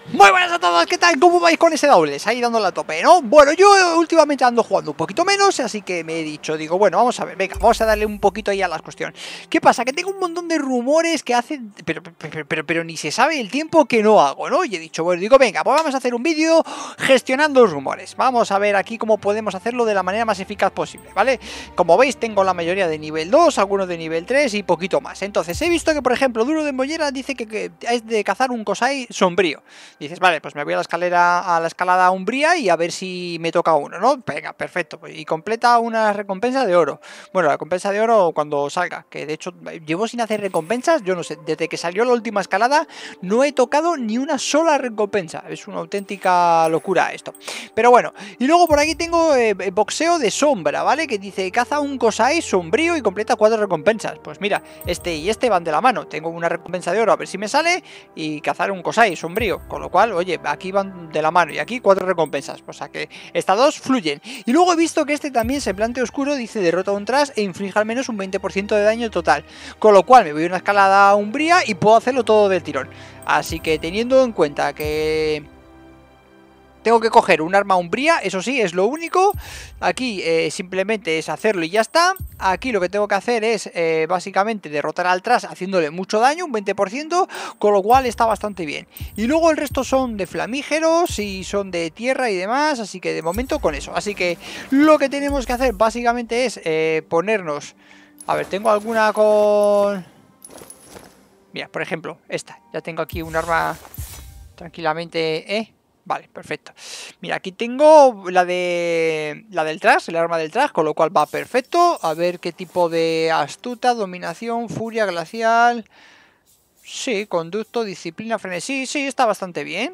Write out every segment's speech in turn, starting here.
Muy buenas a todos, ¿qué tal? ¿Cómo vais con ese dobles? Ahí dándole a tope, ¿no? Bueno, yo últimamente ando jugando un poquito menos, así que me he dicho, digo, bueno, vamos a ver, venga, vamos a darle un poquito ahí a la cuestión. ¿Qué pasa? Que tengo un montón de rumores que hacen, pero ni se sabe el tiempo que no hago, ¿no? Y he dicho, bueno, digo, venga, pues vamos a hacer un vídeo gestionando rumores. Vamos a ver aquí cómo podemos hacerlo de la manera más eficaz posible, ¿vale? Como veis, tengo la mayoría de nivel 2, algunos de nivel 3 y poquito más. Entonces, he visto que, por ejemplo, Duro de Mollera dice que es de cazar un Kosai sombrío. Dices, vale, pues me voy a la escalada umbría y a ver si me toca uno, ¿no? Venga, perfecto. Y completa una recompensa de oro. Bueno, la recompensa de oro cuando salga, que de hecho llevo sin hacer recompensas, yo no sé, desde que salió la última escalada no he tocado ni una sola recompensa. Es una auténtica locura esto. Pero bueno, y luego por aquí tengo boxeo de sombra, ¿vale? Que dice, caza un Kosai sombrío y completa 4 recompensas. Pues mira, este y este van de la mano. Tengo una recompensa de oro, a ver si me sale, y cazar un Kosai sombrío. Con lo cual, oye, aquí van de la mano y aquí 4 recompensas, o sea que estas dos fluyen. Y luego he visto que este también, semblante oscuro, dice derrota a un trash e inflige al menos un 20% de daño total, con lo cual me voy a una escalada umbría y puedo hacerlo todo del tirón. Así que teniendo en cuenta que tengo que coger un arma umbría, eso sí, es lo único. Aquí simplemente es hacerlo y ya está. Aquí lo que tengo que hacer es básicamente derrotar al trash haciéndole mucho daño, un 20%, con lo cual está bastante bien. Y luego el resto son de flamígeros y son de tierra y demás, así que de momento con eso. Así que lo que tenemos que hacer básicamente es ponernos... A ver, tengo alguna con... Mira, por ejemplo, esta. Ya tengo aquí un arma tranquilamente, Vale, perfecto. Mira, aquí tengo la del trash, el arma del trash, con lo cual va perfecto. A ver qué tipo de astuta, dominación, furia, glacial. Sí, conducto, disciplina, frenesí. Sí, está bastante bien.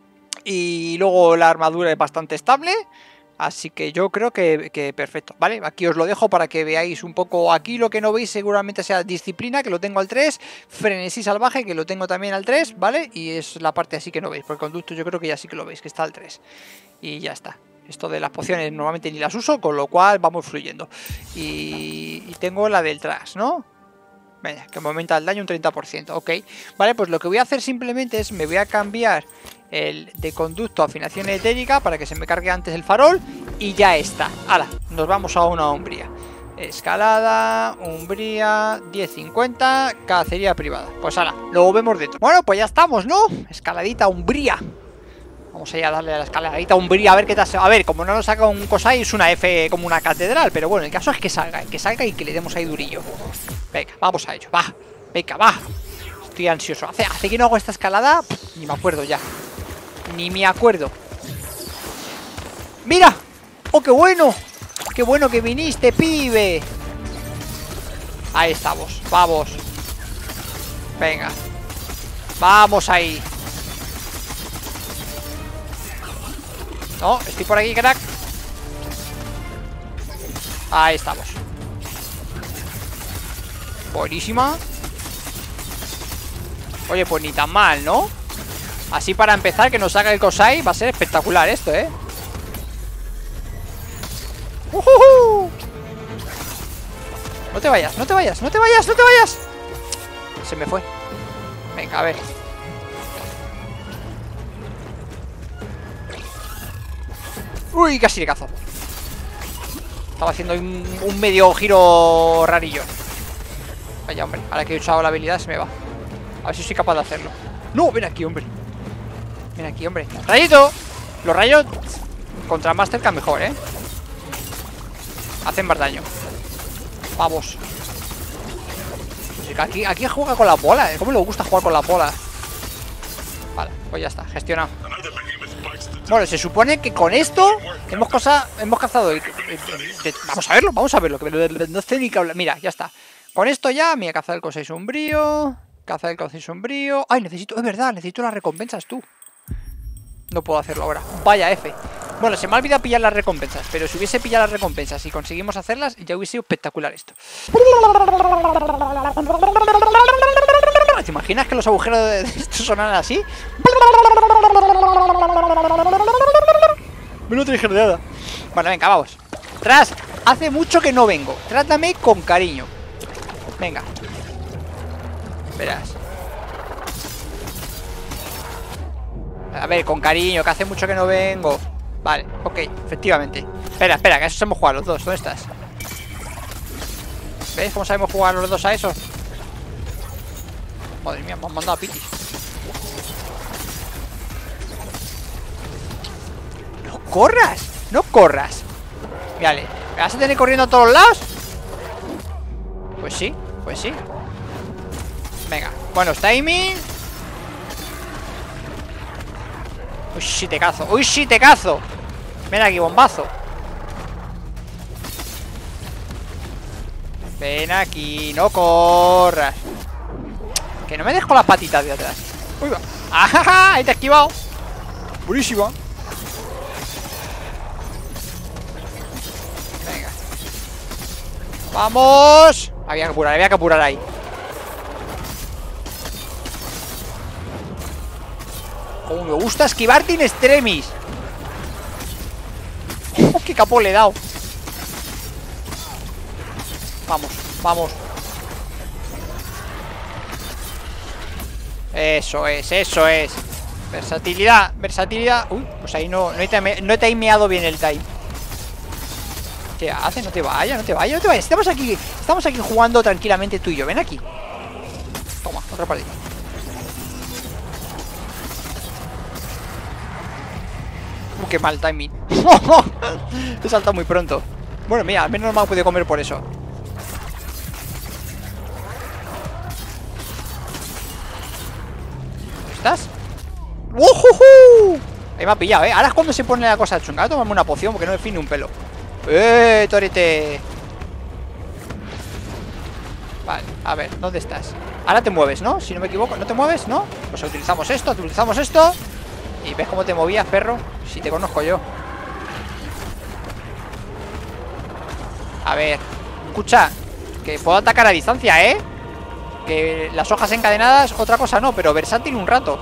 Y luego la armadura es bastante estable. Así que yo creo que perfecto, ¿vale? Aquí os lo dejo para que veáis un poco. Aquí lo que no veis seguramente sea disciplina, que lo tengo al 3. Frenesí salvaje, que lo tengo también al 3, ¿vale? Y es la parte así que no veis. Por el conducto yo creo que ya sí que lo veis, que está al 3. Y ya está. Esto de las pociones normalmente ni las uso, con lo cual vamos fluyendo. Y tengo la del trash, ¿no? Venga, que me aumenta el daño un 30%, ok. Vale, pues lo que voy a hacer simplemente es, me voy a cambiar el de conducto a afinación etérica para que se me cargue antes el farol y ya está. Hala, nos vamos a una umbría. Escalada, umbría, 10.50, cacería privada. Pues hala, luego vemos dentro. Bueno, pues ya estamos, ¿no? Escaladita, umbría. Vamos a ir a darle a la escaladita umbría a ver qué tal. A ver, como no nos saca un Kosai, es una F como una catedral. Pero bueno, el caso es que salga y que le demos ahí durillo. Venga, vamos a ello, va. Venga, va. Estoy ansioso. Hace que no hago esta escalada. Ni me acuerdo ya. Ni me acuerdo. ¡Mira! ¡Oh, qué bueno! ¡Qué bueno que viniste, pibe! Ahí estamos, vamos. Venga. Vamos ahí. No, estoy por aquí, crack. Ahí estamos. Buenísima. Oye, pues ni tan mal, ¿no? Así para empezar, que nos saca el Kosai. Va a ser espectacular esto, ¿eh? No te vayas, no te vayas, no te vayas, no te vayas. Se me fue. Venga, a ver. Uy, casi le cazo. Estaba haciendo un medio giro rarillo. Vaya, hombre, ahora que he usado la habilidad se me va. A ver si soy capaz de hacerlo. No, ven aquí, hombre. Ven aquí, hombre. ¡Rayito! Los rayos contra Mastercard mejor, ¿eh? Hacen más daño. Vamos. Aquí juega con la bola, ¿eh? ¿Cómo le gusta jugar con la bola? Vale, pues ya está, gestionado. Bueno, se supone que con esto hemos cazado. Vamos a verlo. Que no sé ni qué hablar. Mira, ya está. Con esto ya, mira, cazar el Kosai sombrío. Cazar el Kosai sombrío. Ay, es verdad, necesito las recompensas, tú. No puedo hacerlo ahora. Vaya F. Bueno, se me ha olvidado pillar las recompensas. Pero si hubiese pillado las recompensas y conseguimos hacerlas, ya hubiese sido espectacular esto. ¿Te imaginas que los agujeros de esto sonaran así? Me lo traje de nada. Bueno, venga, vamos. Tras, hace mucho que no vengo. Trátame con cariño. Venga. Verás. A ver, con cariño, que hace mucho que no vengo. Vale, ok, efectivamente. Espera, que a eso sabemos jugar los dos. ¿Dónde estás? ¿Ves cómo sabemos jugar los dos a eso? Madre mía, me han mandado a pitis. ¡No corras! ¡No corras! Vale, ¿me vas a tener corriendo a todos lados? Pues sí, pues sí. Venga, buenos timing. Uy, sí te cazo. Uy, sí te cazo. Ven aquí, bombazo. Ven aquí, no corras. Que no me dejo las patitas de atrás. Uy, va. ¡Ajaja! Ahí te he esquivado. Buenísima. Venga. ¡Vamos! Había que apurar ahí. Como me gusta esquivarte in extremis. ¡Oh, qué capo le he dado! Vamos, vamos. Eso es, eso es. Versatilidad, versatilidad. Uy, pues ahí no he timeado bien el time. ¿Qué haces? No te vayas, no te vayas, no te vayas. Estamos aquí jugando tranquilamente tú y yo. Ven aquí. Toma, otra partida. Qué mal timing. He saltado muy pronto. Bueno, mira, al menos no me ha podido comer por eso. ¿Estás? ¡Ujujú! Ahí me ha pillado, ¿eh? Ahora es cuando se pone la cosa chunga. Voy a tomarme una poción porque no me define un pelo. Torete! Vale, a ver, ¿dónde estás? Ahora te mueves, ¿no? Si no me equivoco, ¿no te mueves? ¿No? Pues utilizamos esto, Y ves cómo te movías, perro. Si te conozco yo. A ver, escucha, que puedo atacar a distancia, ¿eh? Que las hojas encadenadas, otra cosa no, pero versátil un rato.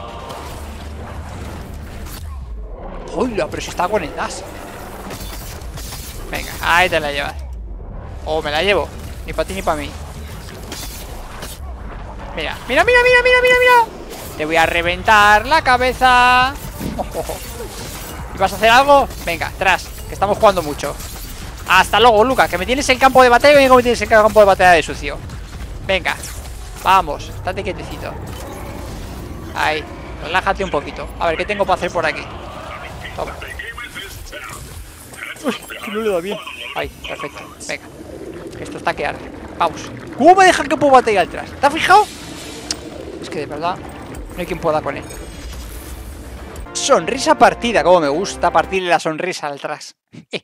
¡Hola! Pero si está con el dash. Venga, ahí te la llevas. O me la llevo. Ni para ti ni para mí. Mira, mira, mira, mira, mira, mira, mira. Te voy a reventar la cabeza. ¿Y vas a hacer algo? Venga, tras, que estamos jugando mucho. Hasta luego, Lucas, que me tienes el campo de batalla y me tienes el campo de batalla de sucio. Venga, vamos, estate quietecito. Ahí, relájate un poquito. A ver, ¿qué tengo para hacer por aquí? Toma. Uy, que no le da bien. Ahí, perfecto, venga. Que esto está que arde. Vamos. ¿Cómo me dejan que puedo batallar atrás? ¿Te has fijado? Es que de verdad no hay quien pueda con él. Sonrisa partida, como me gusta partirle la sonrisa al atrás.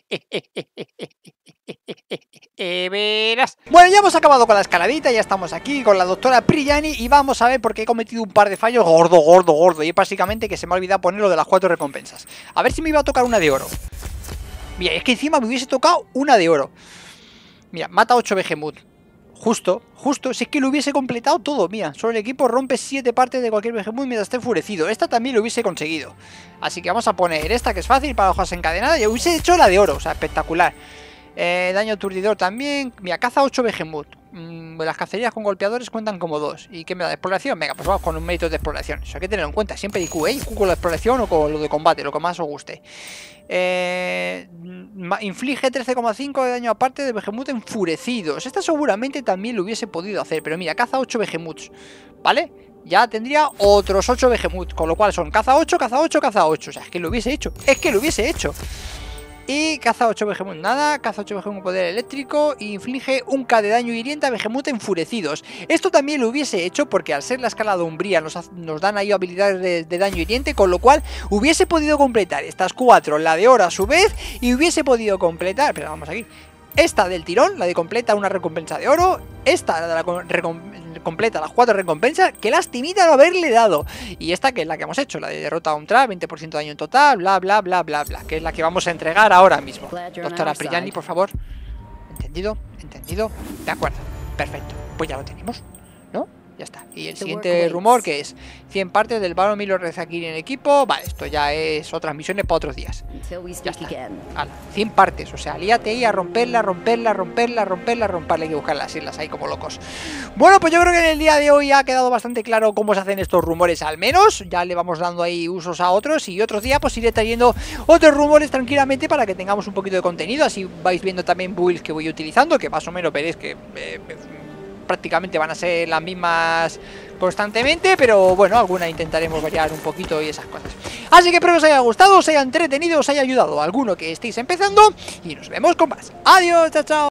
Verás. Bueno, ya hemos acabado con la escaladita, ya estamos aquí con la doctora Priyani y vamos a ver porque he cometido un par de fallos gordo. Y es básicamente que se me ha olvidado poner lo de las 4 recompensas. A ver si me iba a tocar una de oro. Mira, es que encima me hubiese tocado una de oro. Mira, mata 8 Behemoth. Justo, si es que lo hubiese completado todo. Mira, solo el equipo rompe 7 partes de cualquier Behemoth mientras esté enfurecido. Esta también lo hubiese conseguido. Así que vamos a poner esta que es fácil para hojas encadenadas. Y hubiese hecho la de oro, o sea, espectacular. Daño aturdidor también. Mira, caza 8 Behemoth. Las cacerías con golpeadores cuentan como 2. ¿Y qué me da de exploración? Venga, pues vamos con un mérito de exploración. Eso hay que tenerlo en cuenta. Siempre IQ, ¿eh? IQ con la exploración o con lo de combate, lo que más os guste. Inflige 13,5 de daño aparte de Behemoth enfurecidos. Esta seguramente también lo hubiese podido hacer. Pero mira, caza 8 Behemoths, ¿vale? Ya tendría otros 8 Behemoth. Con lo cual son caza 8, caza 8, caza 8. O sea, es que lo hubiese hecho. Y caza 8 Behemoth, nada, caza 8 Behemoth poder eléctrico e inflige 1k de daño hiriente a Behemoth enfurecidos. Esto también lo hubiese hecho porque al ser la escala de umbría nos dan ahí habilidades de daño hiriente, con lo cual hubiese podido completar estas 4, la de oro a su vez, y hubiese podido completar, pero vamos aquí, esta del tirón, la de completa una recompensa de oro, esta la de completa las 4 recompensas, que lastimita no haberle dado, y esta que es la que hemos hecho, la de derrota a un trap, 20% de daño en total, bla bla bla bla bla, que es la que vamos a entregar ahora mismo. Doctora Priyani, por favor. ¿Entendido? ¿Entendido? De acuerdo, perfecto, pues ya lo tenemos, ¿no? Ya está. Y el siguiente rumor, que es 100 partes del Baron Milo Rezakiri en equipo. Vale, esto ya es otras misiones para otros días. Ya está. Ala, 100 partes, o sea, líate ahí a romperla, hay que buscar las islas ahí como locos. Bueno, pues yo creo que en el día de hoy ha quedado bastante claro cómo se hacen estos rumores, al menos. Ya le vamos dando ahí usos a otros, y otros días pues iré trayendo otros rumores tranquilamente para que tengamos un poquito de contenido. Así vais viendo también builds que voy utilizando, que más o menos veréis que prácticamente van a ser las mismas constantemente, pero bueno, alguna intentaremos variar un poquito y esas cosas. Así que espero que os haya gustado, os haya entretenido, os haya ayudado a alguno que estéis empezando, y nos vemos con más. Adiós, chao, chao.